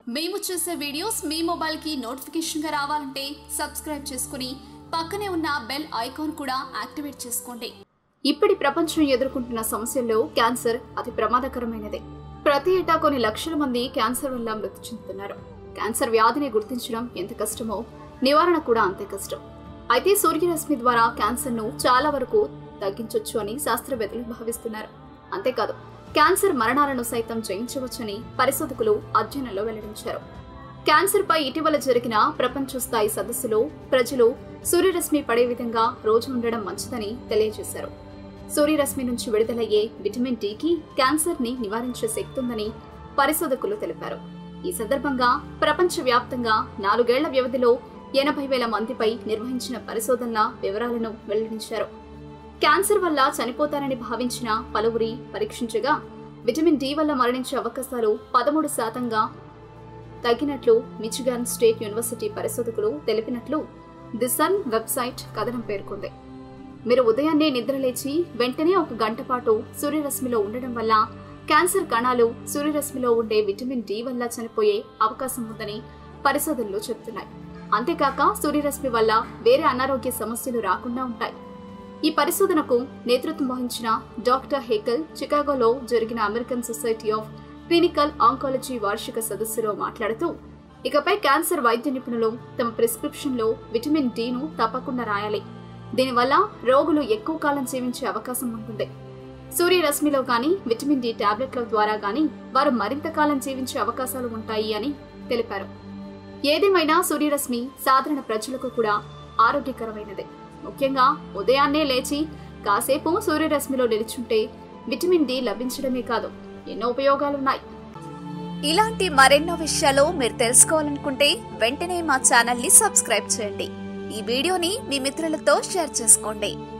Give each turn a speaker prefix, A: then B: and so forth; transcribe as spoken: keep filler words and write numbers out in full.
A: మేము చేసే వీడియోస్ మీ మొబైల్ కి నోటిఫికేషన్ గా రావాలంటే సబ్స్క్రైబ్ చేసుకుని పక్కనే ఉన్న బెల్ ఐకాన్ కూడా యాక్టివేట్ చేసుకోండి. ఇప్పటి ప్రపంచం ఎదుర్కొంటున్న సమస్యల్లో క్యాన్సర్ అతి ప్రమాదకరమైనదే. ప్రతి ఏటా కొన్ని లక్షల మంది క్యాన్సర్ వల్ల మృతి చెందుతున్నారు. క్యాన్సర్ వ్యాధిని గుర్తించడం ఎంత కష్టమో నివారణ కూడా అంతే కష్టం. అయితే సూర్యరశ్మి ద్వారా క్యాన్సర్ ను చాలా వరకు తగ్గించొచ్చు అని శాస్త్రవేత్తలు భావిస్తున్నారు. అంతేకాదు క్యాన్సర్ మరణాలను సైతం జయించవచ్చని పరిశోధకులు అధ్యయనంలో వెల్లడించారు. క్యాన్సర్ పై ఇటీవల జరిగిన ప్రపంచ స్థాయి సదస్సులో ప్రజలు సూర్యరశ్మి పడే విధంగా రోజు ఉండడం మంచిదని తెలియజేశారు. సూర్యరశ్మి నుంచి విడుదలయ్యే విటమిన్ డికి క్యాన్సర్ ని నివారించే శక్తి ఉందని పరిశోధకులు తెలిపారు. ఈ సందర్భంగా ప్రపంచ వ్యాప్తంగా నాలుగేళ్ల వ్యవధిలో ఎనభై వేల మందిపై నిర్వహించిన పరిశోధనల వివరాలను వెల్లడించారు. క్యాన్సర్ వల్ల చనిపోతారని భావించిన పలువురి పరీక్షించగా విటమిన్ డి వల్ల మరణించే అవకాశాలు పదమూడు శాతంగా తగ్గినట్లు మిచిగాన్ స్టేట్ యూనివర్సిటీ పరిశోధకులు తెలిపినట్లు ది సన్ వెబ్సైట్ కథనం పేర్కొంది. మీరు ఉదయాన్నే నిద్రలేచి వెంటనే ఒక గంట పాటు సూర్యరశ్మిలో ఉండడం వల్ల క్యాన్సర్ కణాలు సూర్యరశ్మిలో ఉండే విటమిన్ డి వల్ల చనిపోయే అవకాశం ఉందని పరిశోధనలు చెబుతున్నాయి. అంతేకాక సూర్యరశ్మి వల్ల వేరే అనారోగ్య సమస్యలు రాకుండా ఉంటాయి. ఈ పరిశోధనకు నేతృత్వం వహించిన డాక్టర్ హేకల్ చికాగోలో జరిగిన American Society of Clinical Oncology వార్షిక సదస్సులో మాట్లాడుతూ ఇకపై క్యాన్సర్ వైద్య నిపుణులు తమ ప్రిస్క్రిప్షన్లో విటమిన్ డిను తప్పకుండా రాయాలి. దీనివల్ల రోగులు ఎక్కువ కాలం జీవించే అవకాశం ఉంటుంది. సూర్యరశ్మిలో గాని విటమిన్ డి టాబ్లెట్ల ద్వారా గాని వారు మరింత కాలం జీవించే అవకాశాలు ఉంటాయి అని తెలిపారు. ఏదేమైనా సూర్యరశ్మి సాధారణ ప్రజలకు కూడా ఆరోగ్యకరమైనదే. ముఖ్యంగా ఉదయాన్నే లేచి కాసేపు సూర్యరశ్మిలో నిలుచుంటే విటమిన్ డి లభించడమే కాదు ఎన్నో ఉపయోగాలున్నాయి.
B: ఇలాంటి మరెన్నో విషయాలు మీరు తెలుసుకోవాలనుకుంటే వెంటనే మా ఛానల్ ని సబ్స్క్రైబ్ చేయండి. ఈ వీడియోని మీ మిత్రులతో షేర్ చేసుకోండి.